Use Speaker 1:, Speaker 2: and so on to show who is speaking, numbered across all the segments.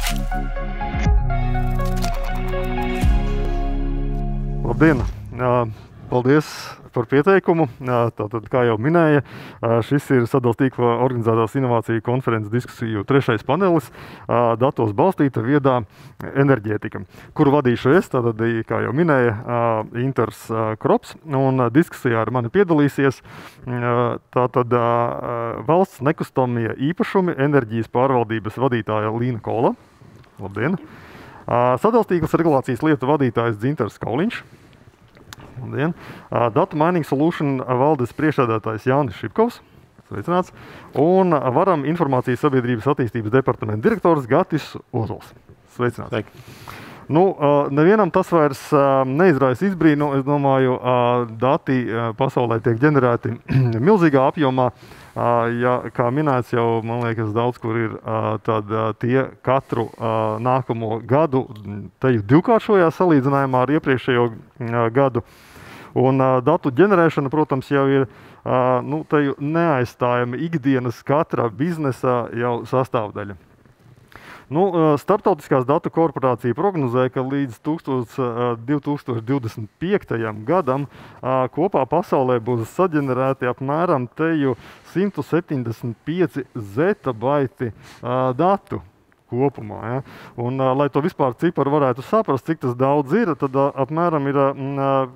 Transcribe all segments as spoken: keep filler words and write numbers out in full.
Speaker 1: Labdien! Paldies par pieteikumu. Tātad, kā jau minēja, šis ir Sadales tīkla organizētās inovāciju konferences diskusiju trešais panelis - datos balstīta viedā enerģētika, kuru vadīšu es, tātad, kā jau minēja, Inters Krops, un diskusijā ar mani piedalīsies tātad valsts nekustamie īpašumi enerģijas pārvaldības vadītāja Līna Kola. Labdien! Sadales tīklas regulācijas lietu vadītājs Dzintars Kauliņš. Labdien. Data Mining Solution valdes priekšsēdētājs Jānis Šipkovs. Sveicināts. Un Varam informācijas sabiedrības attīstības departamenta direktors Gatis Ozols. Sveicināts.
Speaker 2: Sveiki.
Speaker 1: Nu, nevienam tas vairs neizraisa izbrīnu. Es domāju, dati pasaulē tiek ģenerēti milzīgā apjomā. Ja, kā minēts jau, man liekas, daudz kur ir, tad tie katru nākamo gadu te jau divkāršojās salīdzinājumā ar iepriekšējo gadu. Un datu ģenerēšana, protams, jau ir nu, te jau neaizstājama ikdienas katra biznesa jau sastāvdaļa. Nu, Startautiskās datu korporācija prognozē, ka līdz divi tūkstoši divdesmit piektajam gadam kopā pasaulē būs saģenerēti apmēram teju simt septiņdesmit pieci zetabaiti datu kopumā. Ja? Un, lai to vispār ciparu varētu saprast, cik tas daudz ir, tad apmēram ir uh,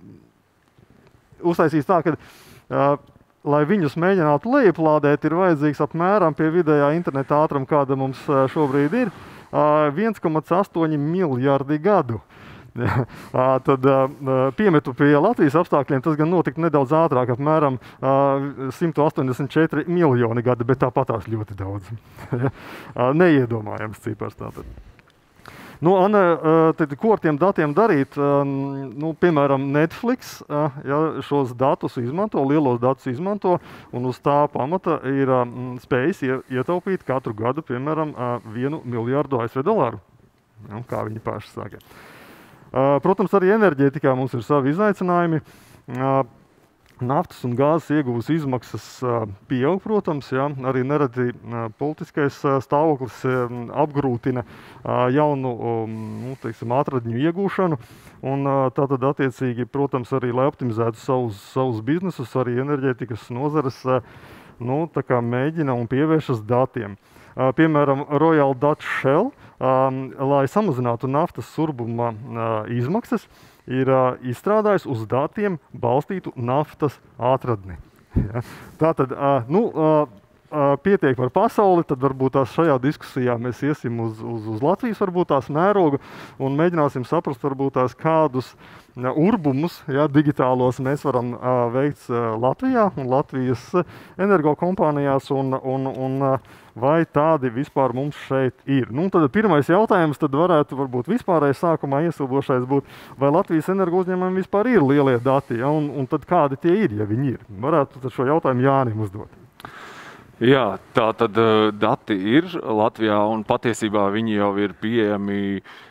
Speaker 1: uztaisīts tā, ka uh, lai viņus mēģinātu lejuplādēt, ir vajadzīgs apmēram pie vidējā interneta ātruma, kāda mums šobrīd ir, viens komats astoņi miljardi gadu. Tad piemetu pie Latvijas apstākļiem, tas gan notika nedaudz ātrāk, apmēram simt astoņdesmit četri miljoni gadi, bet tāpatās ļoti daudz. Neiedomājams cipars tātad. Nu, Anna, tad, ko ar tiem datiem darīt? Nu, piemēram, Netflix ja, šos datus izmanto, lielos datus izmanto, un uz tā pamata ir spējis ietaupīt katru gadu, piemēram, vienu miljardu A S V dolāru, ja, kā viņi paši saka. Protams, arī enerģētikā mums ir savi izaicinājumi. Naftas un gāzes ieguvas izmaksas pieaug, protams, ja, arī nereti politiskais stāvoklis apgrūtina jaunu nu, teiksim, atradņu iegūšanu. Un tātad attiecīgi, protams, arī, lai optimizētu savus, savus biznesus, arī enerģētikas nozares nu, tā kā mēģina un pievēršas datiem. Piemēram, Royal Dutch Shell, lai samazinātu naftas surbuma izmaksas, ir uh, izstrādājis uz datiem balstītu naftas atradni. Ja. Tātad, uh, nu, uh, uh, pietiek par pasauli, tad varbūt tās šajā diskusijā mēs iesim uz, uz, uz Latvijas varbūt tās mērogu un mēģināsim saprast varbūt tās kādus uh, urbumus, ja, digitālos mēs varam uh, veikt uh, Latvijā un Latvijas energokompānijās un, un, un uh, vai tādi vispār mums šeit ir. Nu, tad pirmais jautājums tad varētu varbūt vispārējais sākumā iesildošais būt, vai Latvijas energo uzņēmumiem vispār ir lielie dati, ja, un, un tad kādi tie ir, ja viņi ir. Varētu tad šo jautājumu Jānim uzdot.
Speaker 2: Jā, tā tad uh, dati ir Latvijā, un patiesībā viņi jau ir pieejami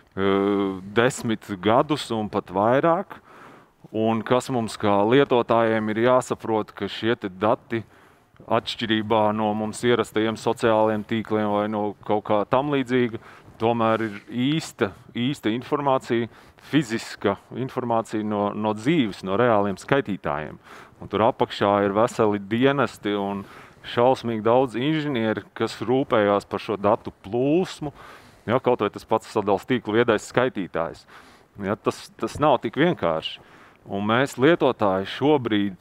Speaker 2: uh, desmit gadus un pat vairāk. Un kas mums kā lietotājiem ir jāsaprot, ka šie te dati atšķirībā no mums ierastajiem sociālajiem tīkliem vai no kaut kā tam līdzīga, tomēr ir īsta, īsta informācija, fiziska informācija no, no dzīves, no reāliem skaitītājiem. Un tur apakšā ir veseli dienesti un šausmīgi daudz inženieri, kas rūpējās par šo datu plūsmu, ja, kaut vai tas pats Sadales tīkla viedais skaitītājs. Ja, tas, tas nav tik vienkārši. Un mēs lietotāji šobrīd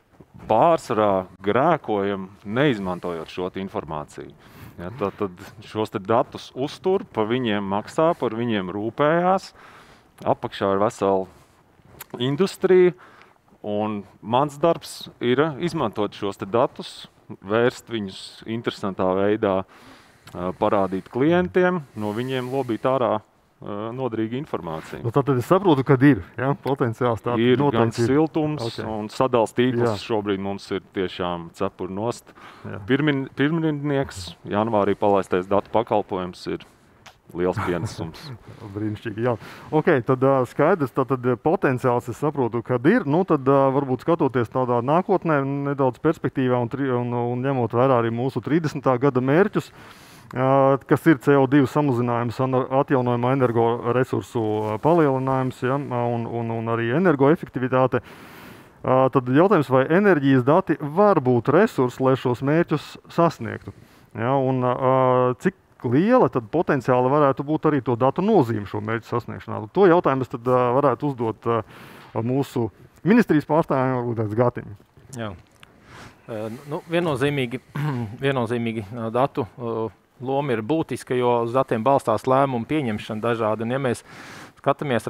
Speaker 2: pārsvarā grēkojam, neizmantojot šo informāciju. Ja, tad, tad šos te datus uztur, par viņiem maksā, par viņiem rūpējās. Apakšā ir vesela industrija, un mans darbs ir izmantot šos te datus, vērst viņus interesantā veidā, parādīt klientiem, no viņiem lobīt ārā noderīga informācija.
Speaker 1: Nu, tad es saprotu, kad ir, ja, potenciāls tāds.
Speaker 2: Ir gan siltums,
Speaker 1: okay.
Speaker 2: Un Sadales tīkls šobrīd mums ir tiešām cepur nost. Pirmin, pirmrindnieks, janvārī palaistais datu pakalpojums ir liels pienesums.
Speaker 1: Brīnišķīgi, jā. Ok, tad uh, skaidrs, tad, tad potenciāls es saprotu, kad ir. Nu, tad uh, varbūt skatoties tādā nākotnē, nedaudz perspektīvā un, tri, un, un ņemot vērā arī mūsu trīsdesmitā gada mērķus, kas ir C O divi samazinājums, atjaunojama energoresursu palielinājums, ja, un, un, un arī energoefektivitāte. Tad jautājums, vai enerģijas dati var būt resursi, lai šos mērķus sasniegtu? Ja, un cik liela tad potenciāli varētu būt arī to datu nozīme šo mērķu sasniegšanā? To jautājumu es tad varētu uzdot mūsu ministrijas pārstāvjiem, varbūt Gatim.
Speaker 3: Jā. Nu, viennozīmīgi, viennozīmīgi datu loma ir būtiska, jo uz datiem balstās lēmumu pieņemšana dažādi. Un, ja mēs skatāmies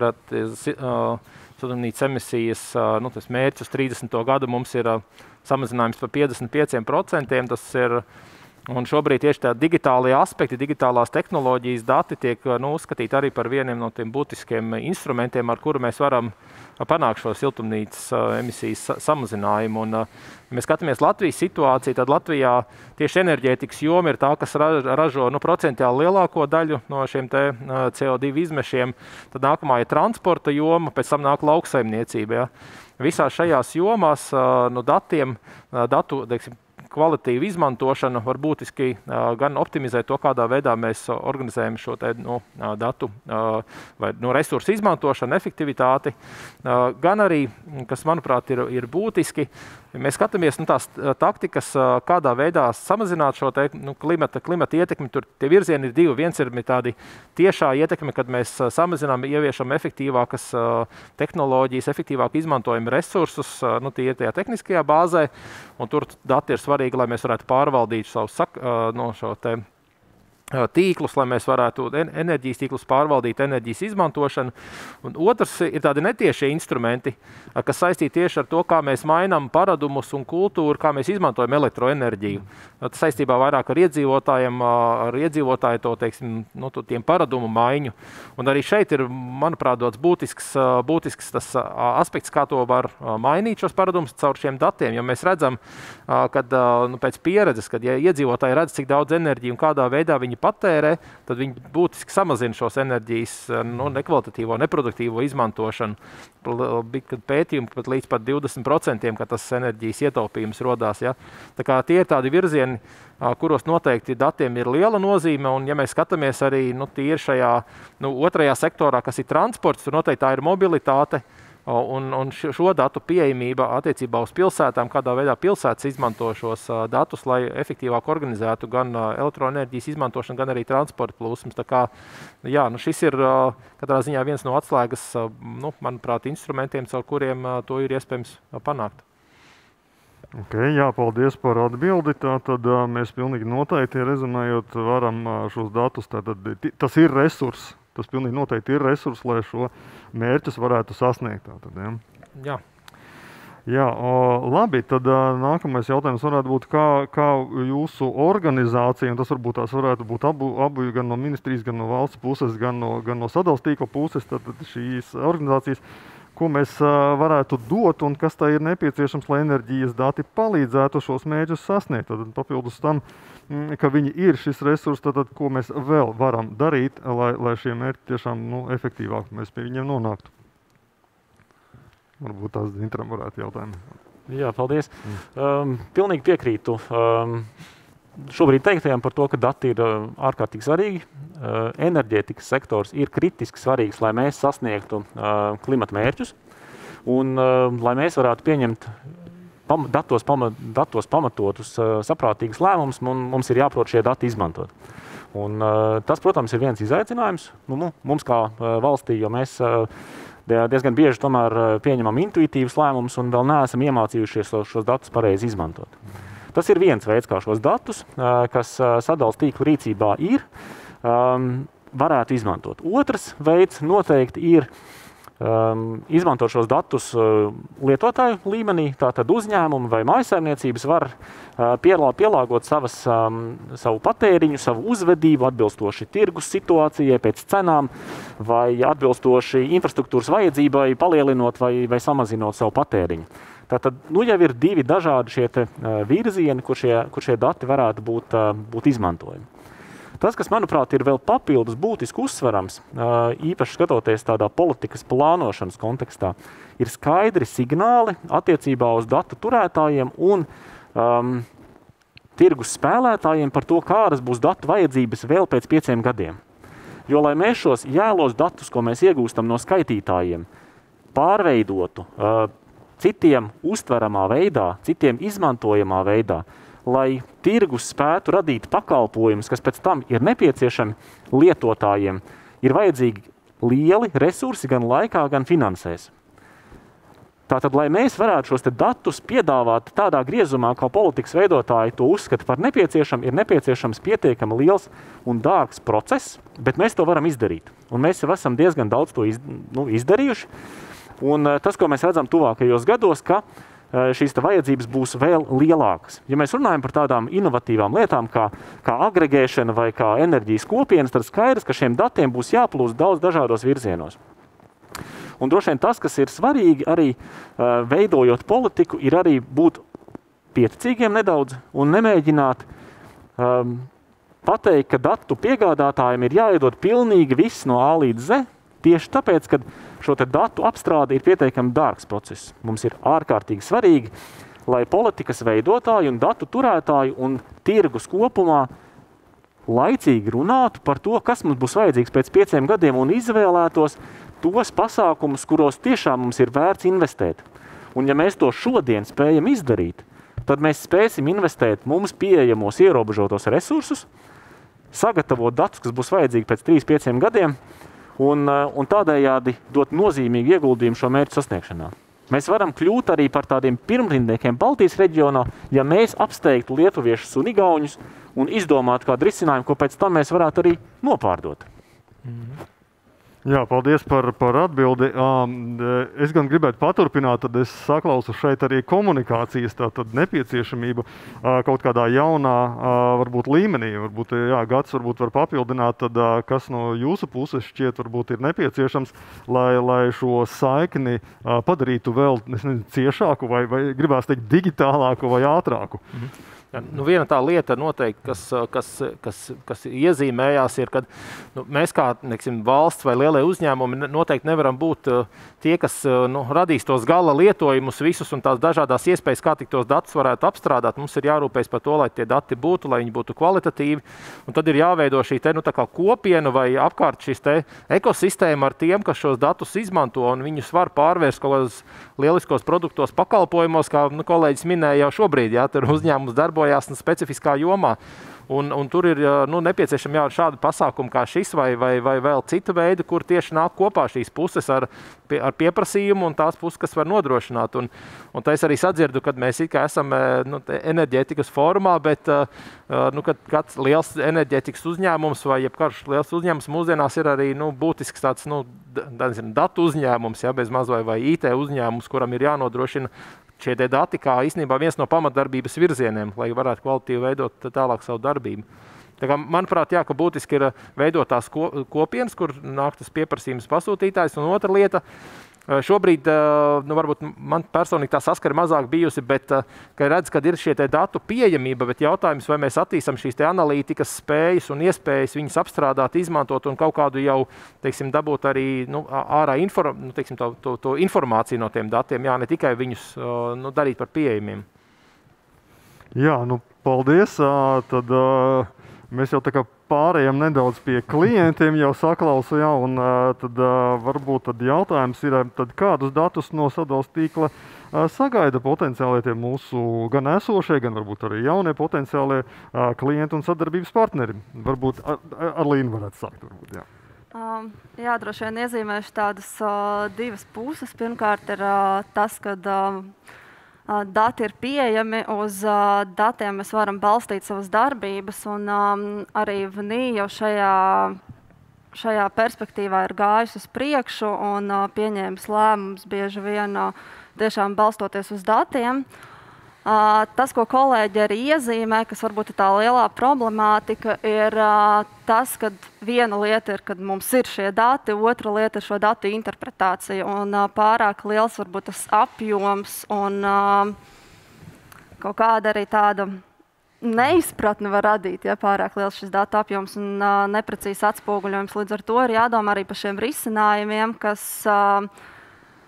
Speaker 3: siltumnīcas emisijas, nu, tas mērķis uz trīsdesmito gadu mums ir samazinājums par piecdesmit pieciem procentiem. Tas ir, un šobrīd tieši tā digitālie aspekti, digitālās tehnoloģijas dati tiek nu, uzskatīti arī par vieniem no tiem būtiskiem instrumentiem, ar kuru mēs varam panākt šo siltumnīcas emisijas samazinājumu. Un, ja mēs skatāmies Latvijas situāciju, tad Latvijā tieši enerģētikas joma ir tā, kas ražo nu, procentuāli lielāko daļu no šiem te C O divi izmešiem. Tad nākamā ir transporta joma, pēc tam nāk lauksaimniecība. Ja. Visās šajās jomās no datiem, datu, teiksim, kvalitīvu izmantošanu var būtiski uh, gan optimizēt to, kādā veidā mēs organizējam šo te, no, datu uh, vai no resursu izmantošanu, efektivitāti, uh, gan arī, kas, manuprāt, ir, ir būtiski, mēs skatāmies nu, tās taktikas, uh, kādā veidā samazināt šo te, nu, klimata, klimata ietekmi. Tur tie virzieni ir divi. Viens ir tādi tiešā ietekme, kad mēs uh, samazinām, ieviešam efektīvākas uh, tehnoloģijas, efektīvāk izmantojam resursus, uh, nu, tie ir tajā tehniskajā bāzē, un tur dati ir svarīgi, lai mēs varētu pārvaldīt savu sak, no šo te tīklus, lai mēs varētu enerģijas tīklus pārvaldīt, enerģijas izmantošanu. Un otrs ir tādi netiešie instrumenti, kas saistīti tieši ar to, kā mēs mainām paradumus un kultūru, kā mēs izmantojam elektroenerģiju. Tas saistībā vairāk ar iedzīvotājiem, ar iedzīvotāju to, teiksim, nu, tiem paradumu maiņu. Un arī šeit ir, manuprāt, dots būtisks, būtisks tas aspekts, kā to var mainīt šos paradumus caur šiem datiem. Jo mēs redzam, kad nu, pēc pieredzes, kad ja iedzīvotāji redz, cik daudz enerģiju un kādā veidā viņi patērē, tad viņi būtiski samazina šos enerģijas nu, nekvalitatīvo, neproduktīvo izmantošanu. Bija pētījumi pat līdz pat divdesmit procentiem, ka tas enerģijas ietaupījums rodās. Ja? Tā kā tie ir tādi virzieni, kuros noteikti datiem ir liela nozīme, un ja mēs skatāmies arī nu, tīri šajā nu, otrajā sektorā, kas ir transports, tur noteikti tā ir mobilitāte, Un, un šo datu pieejamība attiecībā uz pilsētām, kādā veidā pilsētas izmanto šos uh, datus, lai efektīvāk organizētu gan uh, elektroenerģijas izmantošanu, gan arī transporta plūsmas. Tā kā, jā, nu šis ir uh, katrā ziņā viens no atslēgas, uh, nu, manuprāt, instrumentiem, caur kuriem uh, to ir iespējams uh, panākt.
Speaker 1: Okay, jā, paldies par atbildi. Tātad uh, mēs pilnīgi noteikti rezumējot varam uh, šos datus, tātad tas ir resurs. Tas pilnīgi noteikti ir resurs, lai šo mērķus varētu sasniegt. Tātad, ja.
Speaker 3: Jā.
Speaker 1: Jā, o, labi, tad nākamais jautājums varētu būt, kā, kā jūsu organizācija, un tas varbūt tās varētu būt abu, abu gan no ministrijas, gan no valsts puses, gan no, gan no sadalstīkla puses, tad šīs organizācijas, ko mēs varētu dot un kas tā ir nepieciešams, lai enerģijas dati palīdzētu šos mērķus sasniegt. Tad papildus tam, ka viņi ir šis resurs, tad ko mēs vēl varam darīt, lai, lai šie mērķi tiešām nu, efektīvāk mēs pie viņiem nonāktu. Varbūt tās Dintram varētu jautājumu.
Speaker 4: Jā, paldies. Mm. Um, pilnīgi piekrītu um, šobrīd teiktajam par to, ka dati ir uh, ārkārtīgi svarīgi. Uh, enerģētikas sektors ir kritiski svarīgs, lai mēs sasniegtu uh, klimata mērķus un uh, lai mēs varētu pieņemt pam, datos, pama, datos pamatotus uh, saprātīgus lēmumus, un mums ir jāprot šie dati izmantot. Un, uh, tas, protams, ir viens izaicinājums nu, mums kā uh, valstī, jo mēs uh, diezgan bieži tomēr pieņemam intuitīvus lēmumus un vēl neesam iemācījušies šos datus pareizi izmantot. Tas ir viens veids, kā šos datus, kas sadals tīklu rīcībā ir, varētu izmantot. Otrs veids noteikti ir Um, izmantot šos datus uh, lietotāju līmenī, tātad uzņēmumi vai mājsaimniecības var uh, pielā, pielāgot savas, um, savu patēriņu, savu uzvedību atbilstoši tirgus situācijai, pēc cenām vai atbilstoši infrastruktūras vajadzībai, palielinot vai, vai samazinot savu patēriņu. Tātad nu jau ir divi dažādi šie te, uh, virzieni, kur šie, kur šie dati varētu būt, uh, būt izmantojami. Tas, kas, manuprāt, ir vēl papildus būtiski uzsverams, īpaši skatoties tādā politikas plānošanas kontekstā, ir skaidri signāli attiecībā uz datu turētājiem un um, tirgus spēlētājiem par to, kādas būs datu vajadzības vēl pēc pieciem gadiem. Jo, lai mēs šos jēlos datus, ko mēs iegūstam no skaitītājiem, pārveidotu uh, citiem uztveramā veidā, citiem izmantojamā veidā, lai tirgus spētu radīt pakalpojumus, kas pēc tam ir nepieciešami lietotājiem, ir vajadzīgi lieli resursi gan laikā, gan finansēs. Tātad, lai mēs varētu šos te datus piedāvāt tādā griezumā, kā politikas veidotāji to uzskata par nepieciešam, ir nepieciešams pietiekami liels un dārgs process, bet mēs to varam izdarīt. Un mēs jau esam diezgan daudz to iz, nu, izdarījuši. Un tas, ko mēs redzam tuvākajos gados, ka šīs te vajadzības būs vēl lielākas. Ja mēs runājam par tādām inovatīvām lietām, kā, kā agregēšana vai kā enerģijas kopienas, tad skaidrs, ka šiem datiem būs jāplūst daudz dažādos virzienos. Un droši vien tas, kas ir svarīgi arī uh, veidojot politiku, ir arī būt pieticīgiem nedaudz un nemēģināt um, pateikt, ka datu piegādātājiem ir jāiedod pilnīgi viss no A līdz Z, tieši tāpēc, ka šo te datu apstrāde ir pietiekami dārgs process. Mums ir ārkārtīgi svarīgi, lai politikas veidotāji un datu turētāji un tirgus kopumā laicīgi runātu par to, kas mums būs vajadzīgs pēc pieciem gadiem un izvēlētos tos pasākumus, kuros tiešām mums ir vērts investēt. Un ja mēs to šodien spējam izdarīt, tad mēs spēsim investēt mums pieejamos ierobežotos resursus, sagatavot datus, kas būs vajadzīgi pēc trīs pieciem gadiem, un, un tādējādi dot nozīmīgu ieguldījumu šo mērķu sasniegšanā. Mēs varam kļūt arī par tādiem pirmrindniekiem Baltijas reģionā, ja mēs apsteigtu lietuviešus un igauņus un izdomātu kādu risinājumu, ko pēc tam mēs varētu arī nopārdot.
Speaker 1: Mm. Jā, paldies par, par atbildi. Es gan gribētu paturpināt, tad es saklausu šeit arī komunikācijas tātad nepieciešamība kaut kādā jaunā varbūt līmenī. Varbūt, jā, Gads varbūt var papildināt, tad, kas no jūsu puses šķiet varbūt ir nepieciešams, lai, lai šo saikni padarītu vēl nezinu, ciešāku vai, vai gribās teikt digitālāku vai ātrāku. Mhm.
Speaker 3: Nu, viena tā lieta noteikti, kas, kas, kas, kas iezīmējās, ir, ka nu, mēs kā neksim, valsts vai lielie uzņēmumi noteikti nevaram būt tie, kas nu, radīs tos gala lietojumus visus un tās dažādās iespējas, kā tik tos datus varētu apstrādāt. Mums ir jārūpējas par to, lai tie dati būtu, lai viņi būtu kvalitatīvi. Un tad ir jāveido šī te, nu, tā kā kopiena vai apkārt šīs te ekosistēma ar tiem, kas šos datus izmanto un viņus var pārvērst kaut kādos lieliskos produktos, pakalpojumos, kā nu, kolēģis minēja jau šobrīd, jā, tur uzņēmums darbojas specifiskā jomā. Un, un tur ir nu, nepieciešami jā, šādi pasākumi kā šis vai, vai, vai vēl citu veidu, kur tieši nāk kopā šīs puses ar, pie, ar pieprasījumu un tās puses, kas var nodrošināt. Un, un tā es arī sadzirdu, kad mēs it kā esam nu, enerģētikas fórumā, bet nu, kad kāds liels enerģētikas uzņēmums vai jebkarš liels uzņēmums mūsdienās ir arī nu, būtisks tāds nu, datu uzņēmums, jā, bez maz vai, vai I T uzņēmums, kuram ir jānodrošina šie dati kā īstenībā viens no pamatdarbības virzieniem, lai varētu kvalitīvi veidot tālāk savu darbību. Tā kā, manuprāt, jā, ka būtiski ir veidot tās kopienas, kur nāk tas pieprasījums pasūtītājs, un otra lieta, šobrīd, nu, varbūt man personīgi tā saskara mazāk bijusi, bet ka redz, kad ir šie te datu pieejamība, bet jautājums, vai mēs attīstam šīs te analītikas spējas un iespējas viņas apstrādāt, izmantot un kaut kādu jau, teiksim, dabūt arī nu, ārā inform, nu, teiksim, to, to, to informāciju no tiem datiem, jā, ne tikai viņus nu, darīt par pieejamiem.
Speaker 1: Jā, nu, paldies. Tad mēs jau tā kā pārējām nedaudz pie klientiem, jau saklausu, jā, un tad varbūt tad jautājums ir, tad kādus datus no sadales tīkla sagaida potenciālie tie mūsu gan esošie, gan varbūt arī jaunie potenciālie klienti un sadarbības partneri. Varbūt ar, ar Līnu varētu sākt. Varbūt, jā.
Speaker 5: Um, jā, droši vien iezīmēšu tādas uh, divas puses. Pirmkārt ir uh, tas, ka uh, dati ir pieejami, uz uh, datiem mēs varam balstīt savas darbības, un um, arī V N I jau šajā, šajā perspektīvā ir gājis uz priekšu un uh, pieņēmis lēmumus bieži vien uh, tiešām balstoties uz datiem. Uh, tas, ko kolēģi arī iezīmē, kas varbūt ir tā lielā problemātika, ir uh, tas, ka viena lieta ir, kad mums ir šie dati, otra lieta ir šo datu interpretācija. Un uh, pārāk liels varbūt tas apjoms un uh, kaut kāda arī tāda neizpratne var radīt, ja pārāk liels šis datu apjoms un uh, neprecīzs atspoguļojums. Līdz ar to ir jādomā arī par šiem risinājumiem, kas uh,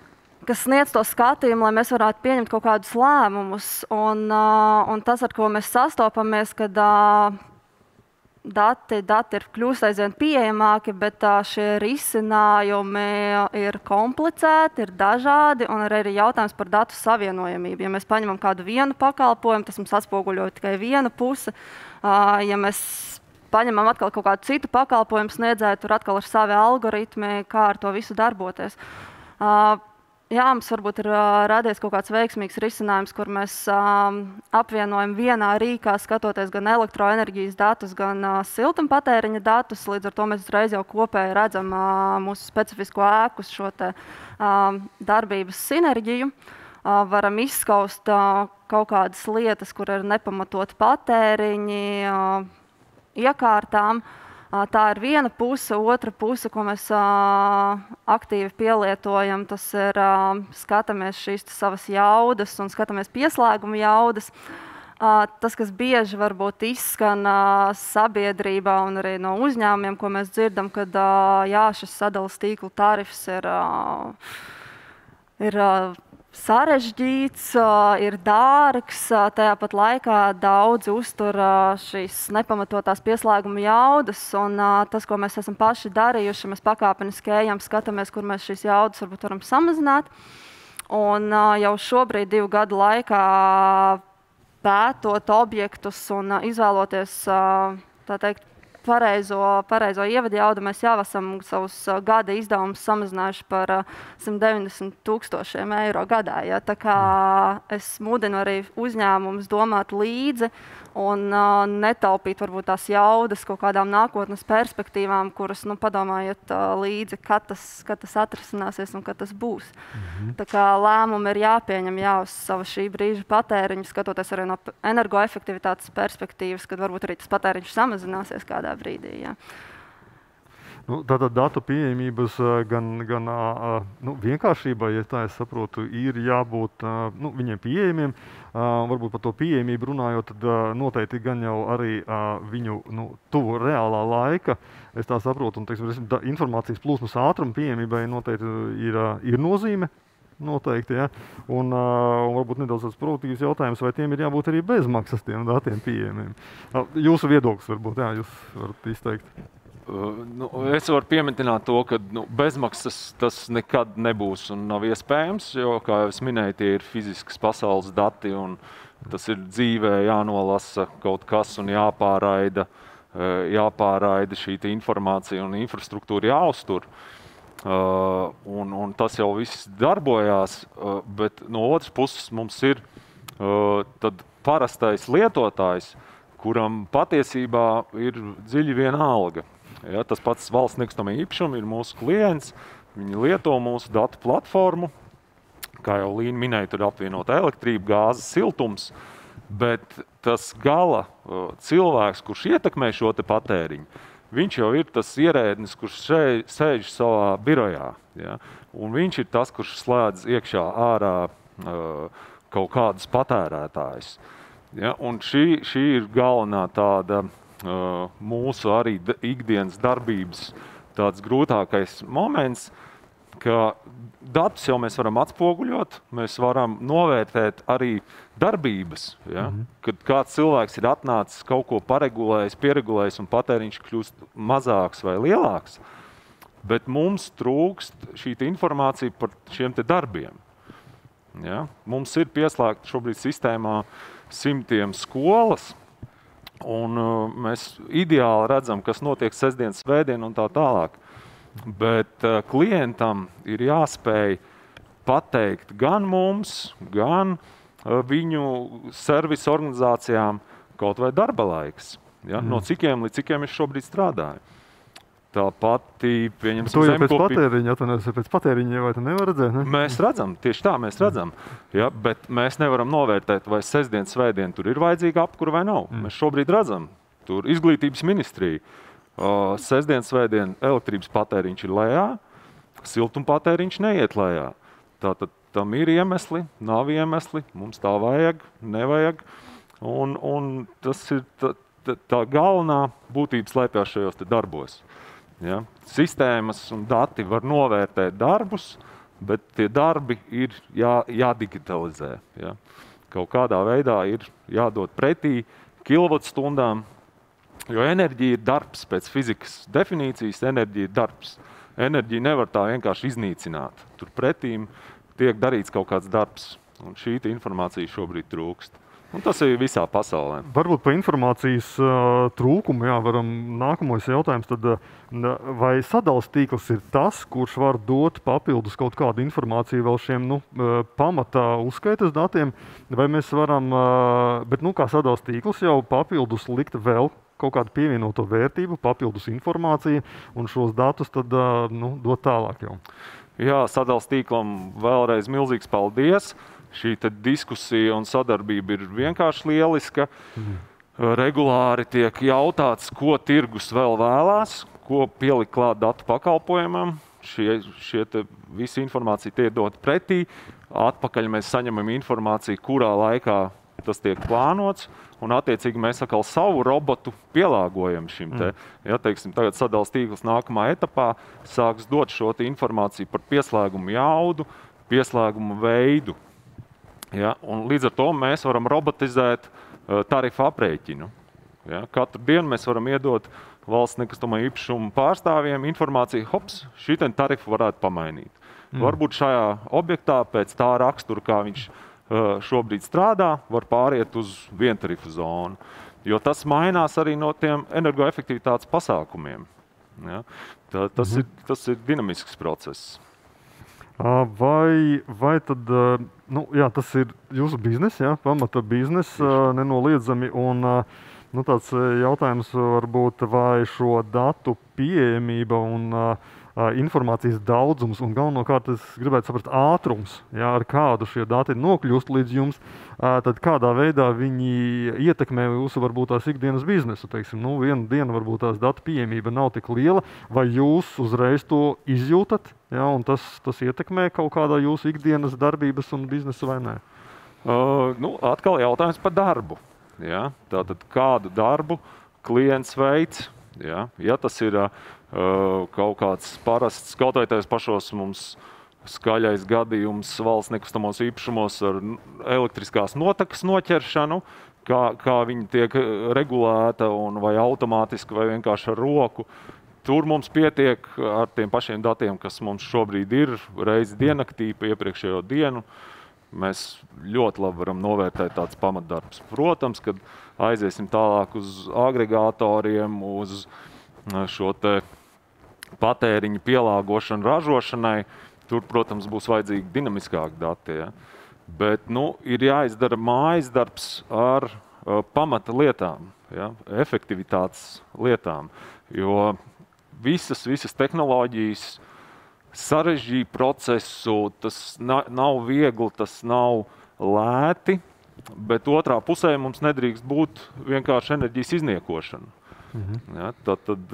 Speaker 5: kas sniedz to skatījumu, lai mēs varētu pieņemt kaut kādus lēmumus. Un, uh, un tas, ar ko mēs sastopamies, kad uh, dati, dati ir kļūst aizvien pieejamāki, bet uh, šie risinājumi ir komplicēti, ir dažādi, un arī ir jautājums par datu savienojamību. Ja mēs paņemam kādu vienu pakalpojumu, tas mums atspoguļo tikai vienu pusi. Uh, ja mēs paņemam atkal kaut kādu citu pakalpojumu sniedzēju, tur atkal ir savi algoritmi, kā ar to visu darboties. Uh, jā, mums varbūt ir uh, radies kaut kāds veiksmīgs risinājums, kur mēs uh, apvienojam vienā rīkā, skatoties gan elektroenerģijas datus, gan uh, siltumpatēriņa datus. Līdz ar to mēs uzreiz jau kopēji redzam uh, mūsu specifisko ēku šo te, uh, darbības sinerģiju. Uh, varam izskaust uh, kaut kādas lietas, kur ir nepamatot patēriņi, uh, iekārtām. Tā ir viena puse, otra puse, ko mēs aktīvi pielietojam. Tas ir skatāmies šīs savas jaudas un skatāmies pieslēguma jaudas. Tas, kas bieži varbūt izskan sabiedrībā un arī no uzņēmumiem, ko mēs dzirdam, kad jā, šis sadalas tīklu tarifs ir, ir sarežģīts, ir dārgs, tajā pat laikā daudzi uztur šīs nepamatotās pieslēguma jaudas, un tas, ko mēs esam paši darījuši, mēs pakāpeniski ejam, skatāmies, kur mēs šīs jaudas varbūt varam samazināt, un jau šobrīd divu gadu laikā pētot objektus un izvēloties, tā teikt, pareizo, pareizo ievadu jaudu, mēs jau esam savus gada izdevumus samazinājuši par simt deviņdesmit tūkstošiem eiro gadā. Ja? Tā kā es mudinu arī uzņēmumus domāt līdzi un uh, netaupīt varbūt tās jaudas kaut kādām nākotnes perspektīvām, kuras, nu, padomājiet uh, līdzi, kad tas, kad tas atrisināsies un kad tas būs. Mm-hmm. Tā kā lēmumi ir jāpieņem jā, uz savu šī brīža patēriņu, skatoties arī no energoefektivitātes perspektīvas, kad varbūt arī tas patēriņš samazināsies kādā brīdī. Jā.
Speaker 1: Nu, tātad datu pieejamības gan, gan nu, vienkāršībai, ja tā es saprotu, ir jābūt nu, viņiem pieejamiem. Varbūt par to pieejamību runājot, tad noteikti gan jau arī viņu nu, tuvu reālā laika. Es tā saprotu, un teiksim, informācijas plūsmas ātruma pieejamībai noteikti ir, ir nozīme. Noteikti, ja. Un, un varbūt nedaudz tāds produktīvs jautājums, vai tiem ir jābūt arī bezmaksas tiem datiem pieejamiem. Jūsu viedoklis varbūt, jā, jūs varat izteikt.
Speaker 2: Uh, nu, es varu pieminēt to, ka nu, bezmaksas tas nekad nebūs un nav iespējams, jo, kā jau es minēju, tie ir fiziskas pasaules dati un tas ir dzīvē jānolasa kaut kas un jāpāraida, uh, jāpāraida šī informācija un infrastruktūra jāuztur. Uh, un, un tas jau viss darbojās, uh, bet no otras puses mums ir uh, tad parastais lietotājs, kuram patiesībā ir dziļi vienalga. Ja, tas pats valsts nekustamā īpašuma ir mūsu klients, viņi lieto mūsu datu platformu, kā jau Līna minēja, tur apvienota elektrība, gāze, siltums, bet tas gala uh, cilvēks, kurš ietekmē šo te patēriņu, viņš jau ir tas ierēdnis, kurš šeit, sēž savā birojā, ja, un viņš ir tas, kurš slēdz iekšā ārā uh, kaut kādus patērētājus. Ja, un šī, šī ir galvenā tāda Uh, mūsu arī ikdienas darbības tāds grūtākais moments, ka datus jau mēs varam atspoguļot, mēs varam novērtēt arī darbības. Ja? Mm-hmm. Kad kāds cilvēks ir atnācis, kaut ko paregulējis, pieregulējis un patēriņš kļūst mazāks vai lielāks, bet mums trūkst šī informācija par šiem te darbiem. Ja? Mums ir pieslēgta šobrīd sistēmā simtiem skolas, un uh, mēs ideāli redzam, kas notiek sestdienas, svētdien un tā tālāk. Bet uh, klientam ir jāspēj pateikt gan mums, gan uh, viņu servisu organizācijām kaut vai darba laiks. Ja? Mm. No cikiem līdz cikiem es šobrīd strādāju. Tā pati, pieņemsim,
Speaker 1: to jau pēc patēriņa, atvainojos, pēc patēriņa vai tu nevar redzēt, ne?
Speaker 2: Mēs redzam, tieši tā mēs redzam, ja, bet mēs nevaram novērtēt, vai sestdien, svētdien tur ir vajadzīga apkura vai nav. Mm. Mēs šobrīd redzam, tur izglītības ministrija, uh, sestdien, svētdien elektrības patēriņš ir lejā, siltumpatēriņš neiet lejā. Tātad tam ir iemesli, nav iemesli, mums tā vajag, nevajag, un, un tas ir tā, tā, tā galvenā būtība slēpjas šajos te darbos. Ja? Sistēmas un dati var novērtēt darbus, bet tie darbi ir jā, jādigitalizē. Ja. Kaut kādā veidā ir jādod pretī kilovatstundām, jo enerģija ir darbs pēc fizikas definīcijas, enerģija ir darbs. Enerģiju nevar tā vienkārši iznīcināt. Tur pretīm tiek darīts kaut kāds darbs, un šī informācija šobrīd trūkst. Un tas ir visā pasaulē.
Speaker 1: Varbūt par informācijas uh, trūkumu, jā, varam nākamais jautājums, tad uh, vai sadales tīkls ir tas, kurš var dot papildus kaut kādu informāciju vēl šiem nu, uh, pamatā uzskaitas datiem, vai mēs varam, uh, bet nu kā sadales tīkls jau papildus likt vēl kaut kādu pievienoto vērtību, papildus informāciju un šos datus tad uh, nu, dot tālāk jau.
Speaker 2: Jā, sadales tīklam vēlreiz milzīgs paldies. Šī diskusija un sadarbība ir vienkārši lieliska. Mhm. Regulāri tiek jautāts, ko tirgus vēl vēlās, ko pielikt klāt datu pakalpojumam. Šie, šie te, visi informācija tiek dot pretī. Atpakaļ mēs saņemam informāciju, kurā laikā tas tiek plānots. Un, attiecīgi, mēs atkal savu robotu pielāgojam šim te. Ja, teiksim, tagad sadales tīkls nākamā etapā sāks dot šo te informāciju par pieslēgumu jaudu, pieslēgumu veidu. Ja, un līdz ar to mēs varam robotizēt uh, tarifu aprēķinu. Ja, katru dienu mēs varam iedot valsts nekustamā īpašuma pārstāvjiem informāciju, hops, šī tarifu varētu pamainīt. Mm. Varbūt šajā objektā pēc tā rakstura, kā viņš šobrīd strādā, var pāriet uz vientarifu zonu, jo tas mainās arī no tiem energoefektivitātes pasākumiem. Ja? Tā, tas, mhm. ir, tas ir dinamisks process.
Speaker 1: Vai, vai tad, nu, jā, tas ir jūsu biznes, jā, pamata biznes, nenoliedzami, un nu, tāds jautājums varbūt, vai šo datu pieejamība un informācijas daudzums un galvenokārt es gribētu saprast ātrums, jā, ar kādu šie dati nokļūst līdz jums, tad kādā veidā viņi ietekmē jūsu varbūt tās ikdienas biznesu. Teiksim, nu, vienu dienu varbūt tās datu pieejamība nav tik liela, vai jūs uzreiz to izjūtat, jā, un tas, tas ietekmē kaut kādā jūsu ikdienas darbības un biznesu vai nē?
Speaker 2: Uh, nu, atkal jautājums par darbu. Jā. Tātad kādu darbu klients veids, jā. Ja tas ir Uh, kaut kāds parasts, kaut vai tais pašos mums skaļais gadījums valsts nekustamos īpašumos ar elektriskās notekas noķeršanu, kā, kā viņi tiek regulēta un vai automātiski vai vienkārši ar roku. Tur mums pietiek ar tiem pašiem datiem, kas mums šobrīd ir, reizi diennaktī pa iepriekšējo dienu. Mēs ļoti labi varam novērtēt tāds pamatdarbs. Protams, kad aiziesim tālāk uz agregātoriem, uz šo te patēriņu pielāgošanu ražošanai, tur, protams, būs vajadzīgi dinamiskāki dati. Ja? Bet nu, ir jāizdara mājas darbs ar uh, pamata lietām, ja? Efektivitātes lietām, jo visas, visas tehnoloģijas sarežģīja procesu, tas na, nav viegli, tas nav lēti, bet otrā pusē mums nedrīkst būt vienkārši enerģijas izniekošana. Mhm. Ja, tad, tad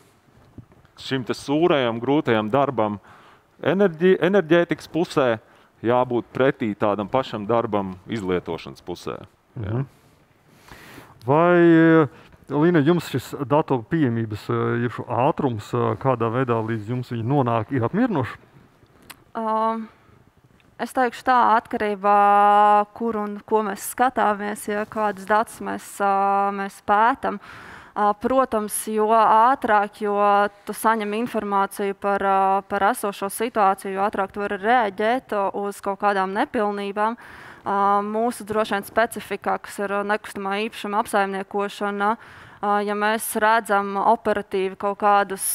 Speaker 2: šim te sūrajam, grūtajam darbam enerģi, enerģētikas pusē jābūt pretī tādam pašam darbam izlietošanas pusē. Ja.
Speaker 1: Mhm. Vai, Līna, jums šis datu pieejamības ir šo ātrums, kādā veidā līdz jums viņi nonāk, ir apmierinoši?
Speaker 5: Um. Es teikšu tā, atkarībā, kur un ko mēs skatāmies, ja kādas datus mēs, mēs pētam. Protams, jo ātrāk, jo tu saņem informāciju par, par esošo situāciju, jo ātrāk tu vari reaģēt uz kaut kādām nepilnībām. Mūsu droši vien specifikā, kas ir nekustamā īpašuma apsaimniekošana, ja mēs redzam operatīvi kaut kādus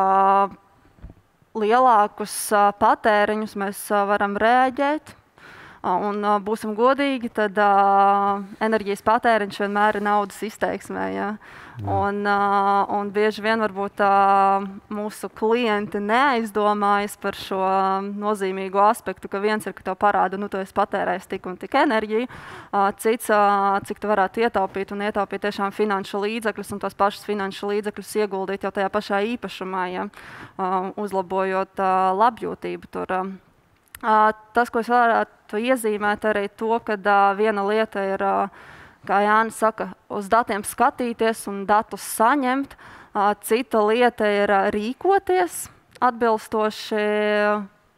Speaker 5: lielākus patēriņus, mēs varam reaģēt. Un būsim godīgi, tad uh, enerģijas patēriņš vienmēr ir naudas izteiksmē. Ja? Un, uh, un bieži vien varbūt uh, mūsu klienti neaizdomājas par šo nozīmīgo aspektu, ka viens ir, ka tev parāda, nu, tu esi patērējis tik un tik enerģiju, uh, cits, uh, cik tu varētu ietaupīt un ietaupīt tiešām finanšu līdzekļus un tos pašus finanšu līdzekļus ieguldīt jau tajā pašā īpašumā, ja? uh, uzlabojot uh, labjūtību tur. Uh, Uh, tas, ko es varētu iezīmēt, arī to, ka uh, viena lieta ir, uh, kā Jānis saka, uz datiem skatīties un datus saņemt. Uh, cita lieta ir uh, rīkoties atbilstoši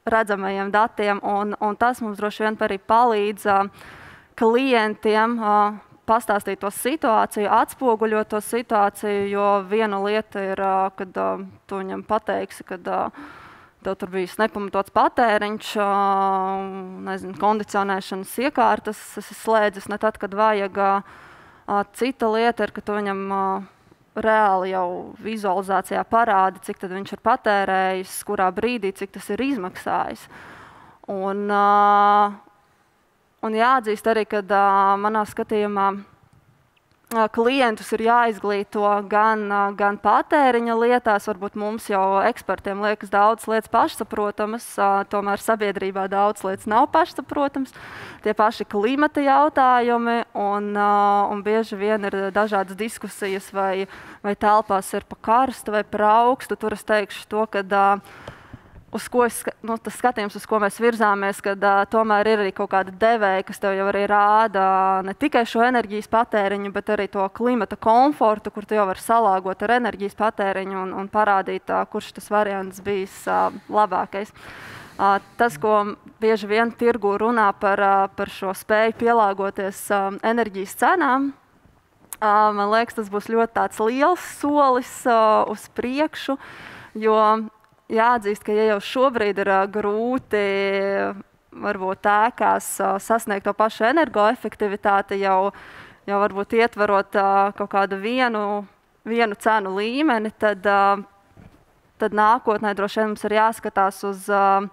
Speaker 5: redzamajiem datiem, un, un tas mums droši vien arī palīdz uh, klientiem uh, pastāstīt to situāciju, atspoguļot to situāciju, jo viena lieta ir, uh, kad uh, tu viņam pateiksi, kad uh, tev tur bijis nepamatots patēriņš, uh, nezinu, kondicionēšanas iekārtas, es slēdzis ne tad, kad vajag. Uh, cita lieta ir, ka tu viņam uh, reāli jau vizualizācijā parāda, cik tad viņš ir patērējis, kurā brīdī, cik tas ir izmaksājis. Un, uh, un jāatzīst arī, ka uh, manā skatījumā uh, klientus ir jāizglīto gan, uh, gan patēriņa lietās, varbūt mums jau ekspertiem liekas daudz lietas pašsaprotamas, uh, tomēr sabiedrībā daudz lietas nav pašsaprotams. Tie paši klimata jautājumi, un, uh, un bieži vien ir dažādas diskusijas, vai, vai telpās ir pa karstu vai par augstu. Tur es teikšu to, ka uh, uz ko es, nu, tas skatījums, uz ko mēs virzāmies, kad uh, tomēr ir arī kaut kāda devēja, kas tev jau arī rāda ne tikai šo enerģijas patēriņu, bet arī to klimata komfortu, kur tu jau vari salāgot ar enerģijas patēriņu un, un parādīt, uh, kurš tas variants bijis uh, labākais. Uh, tas, ko bieži vien tirgu runā par, uh, par šo spēju pielāgoties uh, enerģijas cenām, uh, man liekas, tas būs ļoti tāds liels solis uh, uz priekšu, jo jāatzīst, ka ja jau šobrīd ir uh, grūti varbūt ēkās uh, sasniegt to pašu energoefektivitāti, jau, jau varbūt ietverot uh, kaut kādu vienu, vienu cenu līmeni, tad uh, tad nākotnē droši vien mums ir jāskatās uz,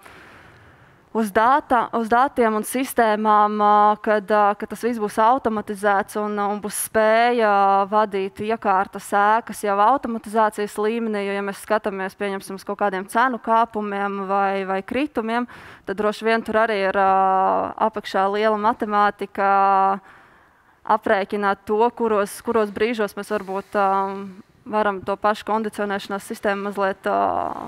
Speaker 5: uz, data, uz datiem un sistēmām, kad, kad tas viss būs automatizēts un, un būs spēja vadīt iekārtas ēkas jau automatizācijas līmenī, jo, ja mēs skatāmies, pieņemsim, uz kaut kādiem cenu kāpumiem vai, vai kritumiem, tad droši vien tur arī ir apakšā liela matemātika aprēķināt to, kuros, kuros brīžos mēs varbūt varam to pašu kondicionēšanās sistēmu mazliet uh,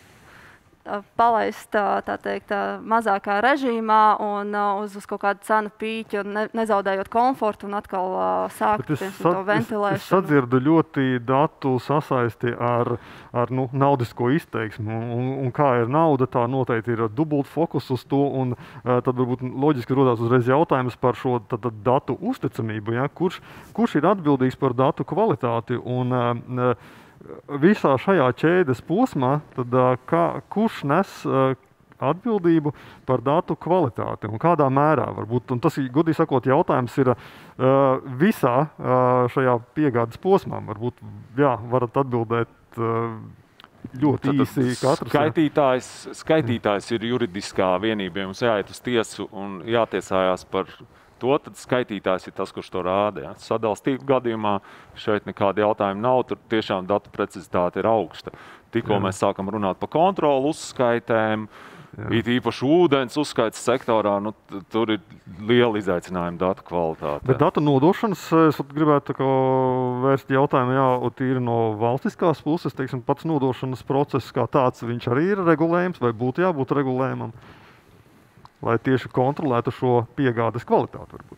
Speaker 5: palaist tā, tā teikt, tā mazākā režīmā un uh, uz, uz kaut kādu cenu pīķi, ne, nezaudējot komfortu un atkal uh, sākt
Speaker 1: es,
Speaker 5: to ventilēšanu.
Speaker 1: Es, es sadzirdu ļoti datu sasaisti ar, ar nu, naudisko izteiksmu. Un, un kā ir nauda, tā noteikti ir dubult fokus uz to. Un, uh, tad varbūt loģiski rodās uzreiz jautājums par šo tad, tad datu uzticamību. Ja? Kurš, kurš ir atbildīgs par datu kvalitāti? Un, uh, visā šajā ķēdes posmā, tad, kā, kurš nes uh, atbildību par datu kvalitāti un kādā mērā varbūt. Un tas, godīgi sakot, jautājums ir uh, visā uh, šajā piegādes posmā. Varbūt, jā, varat atbildēt uh, ļoti īsi katrs.
Speaker 2: Skaitītājs, skaitītājs ir juridiskā vienība, jums jāiet uz tiesu un jātiesājās par to, tad skaitītājs ir tas, kurš to rāda. Ja. Sadales tīkla gadījumā šeit nekāda jautājuma nav, tur tiešām datu precizitāte ir augsta. Tikko mēs sākam runāt par kontrolu uzskaitēm, jā. It īpaši ūdens uzskaites sektorā, nu, tur ir liela izaicinājuma datu kvalitāte.
Speaker 1: Bet datu nodošanas, es gribētu vērst jautājumu, jā, tīri no valstiskās puses, teiksim, pats nodošanas process kā tāds, viņš arī ir regulējums vai būtu jābūt regulējumam? Lai tieši kontrolētu šo piegādes kvalitāti, varbūt.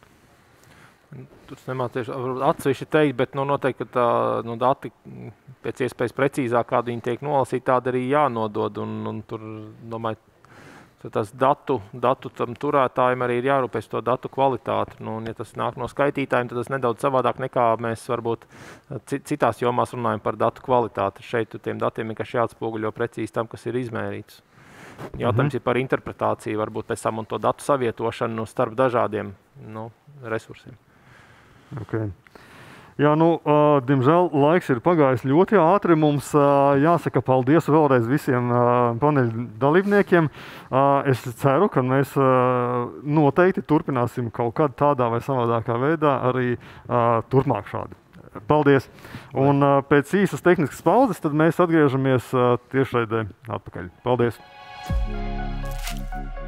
Speaker 3: Tur nemāc tieši atsevišķi teikt, bet nu, noteikti, ka tā, nu, dati pēc iespējas precīzāk, kādi viņi tiek nolasīti, tādi arī jānodod. Un, un tur, domāju, tas datu, datu tam turētājiem arī ir jārūpēs to datu kvalitāti. Nu, un, ja tas nāk no skaitītājiem, tad tas nedaudz savādāk nekā mēs varbūt citās jomās runājam par datu kvalitāti. Šeit tiem datiem vienkārši jāatspoguļo precīzi tam, kas ir izmērīts. Jautājums mm-hmm. ir par interpretāciju, varbūt pēc tam un to datu savietošanu starp dažādiem nu, resursiem.
Speaker 1: Okay. Jā, nu, uh, diemžēl laiks ir pagājis ļoti ātri. Mums uh, jāsaka paldies vēlreiz visiem uh, paneļa dalībniekiem. Uh, es ceru, ka mēs uh, noteikti turpināsim kaut kādā tādā vai savādākā veidā arī uh, turpmāk šādi. Paldies! Un uh, pēc īsas tehniskas pauzes tad mēs atgriežamies uh, tiešraidē atpakaļ. Paldies! Thank you.